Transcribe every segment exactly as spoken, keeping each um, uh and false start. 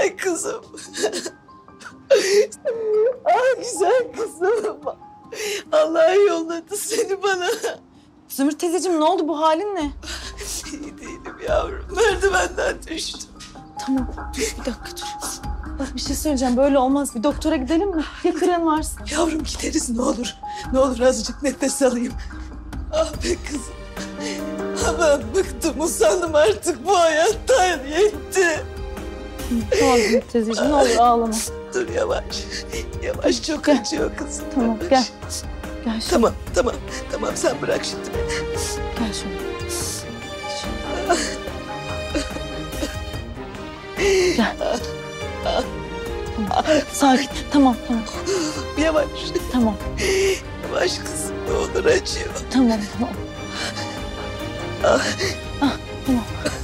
Ay kızım. Ay güzel kızım. Allah yolladı seni bana. Zümrüt teyzeciğim ne oldu, bu halin ne? İyi değilim yavrum. Merdivenden düştüm. Tamam dur bir dakika dur. Bak bir şey söyleyeceğim, böyle olmaz. Bir doktora gidelim mi? Ya kırığın varsa? Yavrum gideriz ne olur. Ne olur azıcık nefes alayım. Ah be kızım. Ama bıktım usandım artık bu hayattan, yetti. Tamam Zümrüt teyzeciğim, ne olur ağlama. Dur yavaş. Yavaş çok Gel. acıyor kızım. Tamam Yavaş. gel. Gel şöyle. Tamam tamam tamam sen bırak şimdi beni. Gel şöyle. Gel. Tamam. Sakin. Tamam tamam. Yavaş. Tamam. Yavaş kızım ne olur acıyor. Tamam tamam. Ah. Ah, tamam.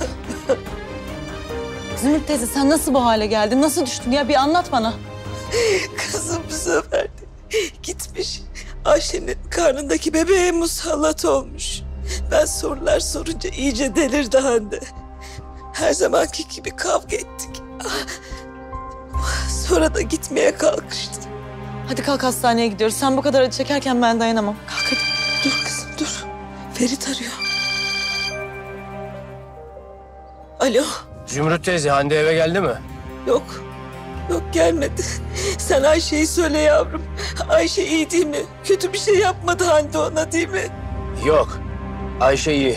Zümrüt teyze sen nasıl bu hale geldin? Nasıl düştün ya? Bir anlat bana. Kızım bu sefer de gitmiş. Ayşe'nin karnındaki bebeğe musallat olmuş. Ben sorular sorunca iyice delirdi Hande. Her zamanki gibi kavga ettik. Sonra da gitmeye kalkıştı. Hadi kalk, hastaneye gidiyoruz. Sen bu kadar acı çekerken ben dayanamam. Kalk hadi. Dur kızım dur. Ferit arıyor. Alo. Zümrüt teyze, Hande eve geldi mi? Yok. Yok gelmedi. Sen Ayşe'yi söyle yavrum. Ayşe iyi değil mi? Kötü bir şey yapmadı Hande ona değil mi? Yok. Ayşe iyi.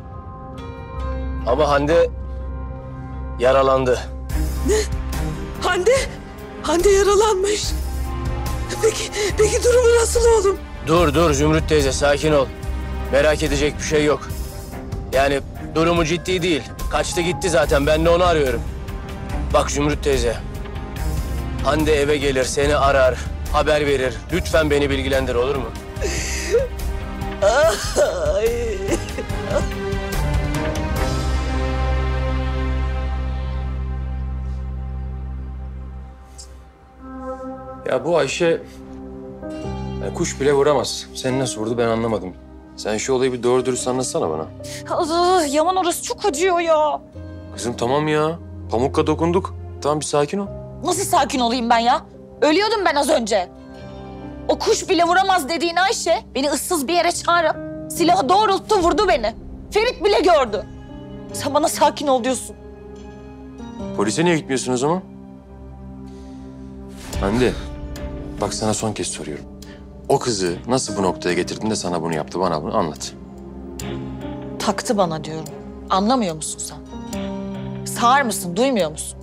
Ama Hande yaralandı. Ne? Hande? Hande yaralanmış. Peki, peki durumu nasıl oğlum? Dur dur Zümrüt teyze, sakin ol. Merak edecek bir şey yok. Yani durumu ciddi değil. Kaçtı gitti zaten, ben de onu arıyorum. Bak Zümrüt teyze. Hande eve gelir, seni arar, haber verir. Lütfen beni bilgilendir, olur mu? Ay. Ya bu Ayşe ya kuş bile vuramaz. Seni nasıl vurdu ben anlamadım. Sen şu olayı bir doğru dürüst anlatsana bana. Allah, Yaman orası çok acıyor ya. Kızım tamam ya. Pamukla dokunduk. Tamam bir sakin ol. Nasıl sakin olayım ben ya? Ölüyordum ben az önce. O kuş bile vuramaz dediğin Ayşe beni ıssız bir yere çağırıp silahı doğrulttu, vurdu beni. Ferit bile gördü. Sen bana sakin ol diyorsun. Polise niye gitmiyorsun o zaman? Hande, bak sana son kez soruyorum. O kızı nasıl bu noktaya getirdin de sana bunu yaptı? Bana bunu anlat. Taktı bana diyorum. Anlamıyor musun sen? Sağır mısın, duymuyor musun?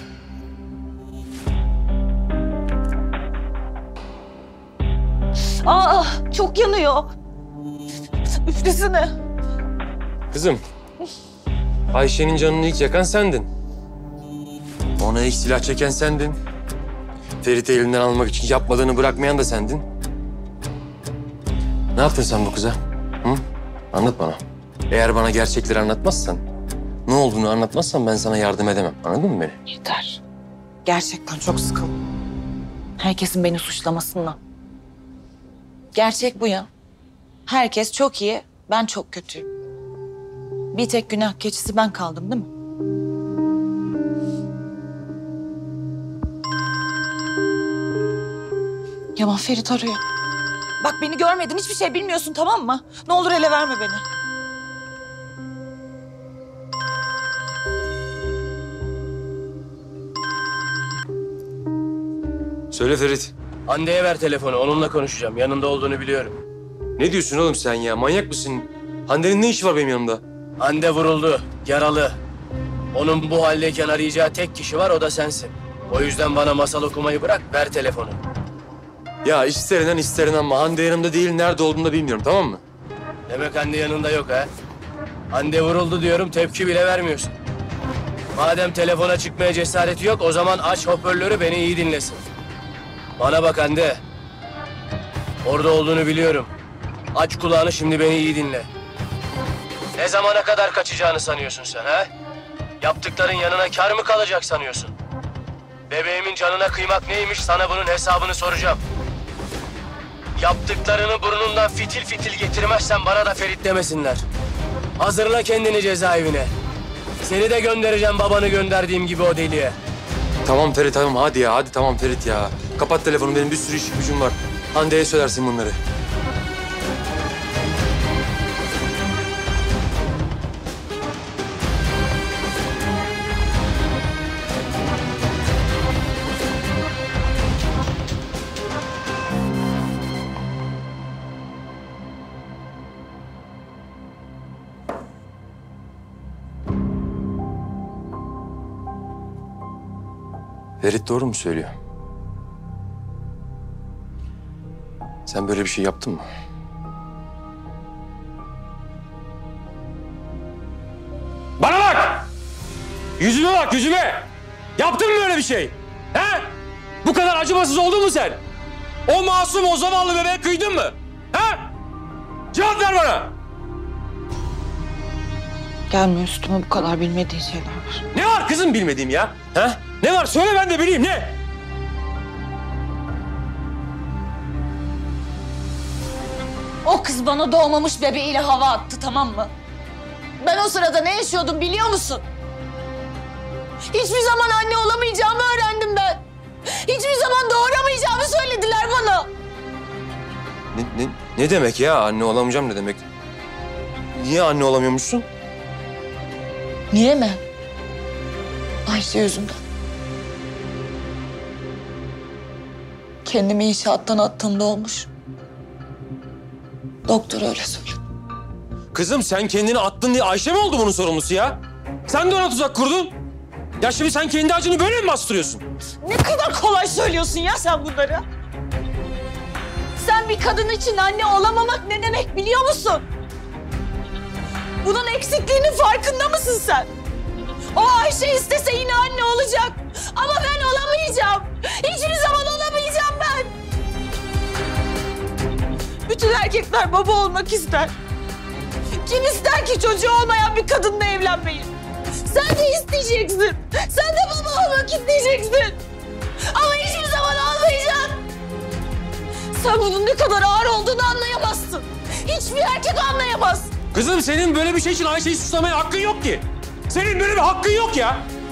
Aa, çok yanıyor. Üflesene. Kızım, Ayşe'nin canını ilk yakan sendin. Ona ilk silah çeken sendin. Ferit'i elinden almak için yapmadığını bırakmayan da sendin. Ne yaptın sen bu kıza? Hı? Anlat bana. Eğer bana gerçekleri anlatmazsan, ne olduğunu anlatmazsan ben sana yardım edemem. Anladın mı beni? Yeter. Gerçekten çok sıkıldım. Herkesin beni suçlamasından. Gerçek bu ya. Herkes çok iyi, ben çok kötüyüm. Bir tek günah keçisi ben kaldım değil mi? Yaman Ferit arıyor. Bak beni görmedin, hiçbir şey bilmiyorsun tamam mı? Ne olur ele verme beni. Söyle Ferit. Hande'ye ver telefonu, onunla konuşacağım. Yanında olduğunu biliyorum. Ne diyorsun oğlum sen ya? Manyak mısın? Hande'nin ne işi var benim yanımda? Hande vuruldu, yaralı. Onun bu haldeyken arayacağı tek kişi var, o da sensin. O yüzden bana masal okumayı bırak, ver telefonu. Ya ister inan ister inanma. Hande yanımda değil, nerede olduğunu da bilmiyorum, tamam mı? Demek Hande yanında yok ha? Hande vuruldu diyorum, tepki bile vermiyorsun. Madem telefona çıkmaya cesareti yok, o zaman aç hoparlörü, beni iyi dinlesin. Bana bak Hande. Orada olduğunu biliyorum. Aç kulağını, şimdi beni iyi dinle. Ne zamana kadar kaçacağını sanıyorsun sen ha? Yaptıkların yanına kâr mı kalacak sanıyorsun? Bebeğimin canına kıymak neymiş, sana bunun hesabını soracağım. Yaptıklarını burnundan fitil fitil getirmezsen bana da Ferit demesinler. Hazırla kendini cezaevine. Seni de göndereceğim babanı gönderdiğim gibi o deliğe. Tamam Ferit tamam hadi ya hadi tamam Ferit ya. Kapat telefonu benim bir sürü işim gücüm var. Hande'ye söylersin bunları. Ferit doğru mu söylüyor? Sen böyle bir şey yaptın mı? Bana bak! Yüzüme bak, yüzüme! Yaptın mı böyle bir şey? He? Bu kadar acımasız oldun mu sen? O masum, o zavallı bebeğe kıydın mı? He? Cevap ver bana! Gelme üstüme, bu kadar bilmediğin şeyler var. Ne var kızım bilmediğim ya? He? Ne var? Söyle ben de bileyim, ne? O kız bana doğmamış bebeğiyle hava attı, tamam mı? Ben o sırada ne yaşıyordum biliyor musun? Hiçbir zaman anne olamayacağımı öğrendim ben. Hiçbir zaman doğuramayacağımı söylediler bana. Ne, ne, ne demek ya? Anne olamayacağım ne demek? Niye anne olamıyormuşsun? Niye mi? Ayşe yüzünden. Kendimi inşaattan attığımda olmuş. Doktor öyle söyledi. Kızım sen kendini attın diye Ayşe mi oldu bunun sorumlusu ya? Sen de ona tuzak kurdun. Ya şimdi sen kendi acını böyle mi bastırıyorsun? Ne kadar kolay söylüyorsun ya sen bunları. Sen bir kadın için anne olamamak ne demek biliyor musun? Bunun eksikliğinin farkında mısın sen? O Ayşe istese yine anne olacak. Ama ben olamayacağım. Hiçbir zaman olamayacağım ben. Bütün erkekler baba olmak ister. Kim ister ki çocuğu olmayan bir kadınla evlenmeyi? Sen de isteyeceksin. Sen de baba olmak isteyeceksin. Ama hiçbir zaman olmayacak. Sen bunun ne kadar ağır olduğunu anlayamazsın. Hiçbir erkek anlayamaz. Kızım senin böyle bir şey için Ayşe'yi suçlamaya hakkın yok ki. Senin böyle bir hakkın yok ya.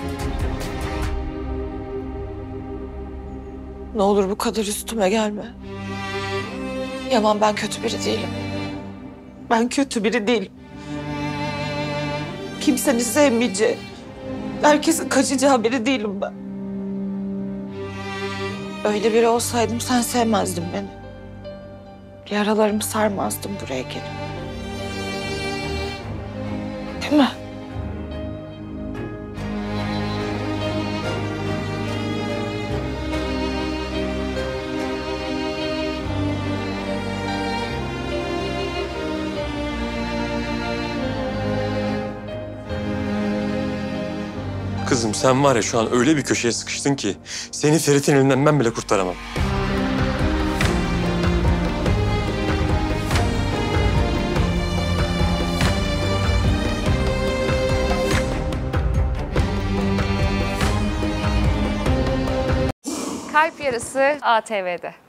Ne olur bu kadar üstüme gelme. Yaman, ben kötü biri değilim. Ben kötü biri değilim. Kimsenin sevmeyeceği, herkesin kaçacağı biri değilim ben. Öyle biri olsaydım sen sevmezdin beni. Yaralarımı sarmazdım buraya gelip. Değil mi? Kızım sen var ya şu an öyle bir köşeye sıkıştın ki seni Ferit'in elinden ben bile kurtaramam. Kalp Yarısı A T V'de.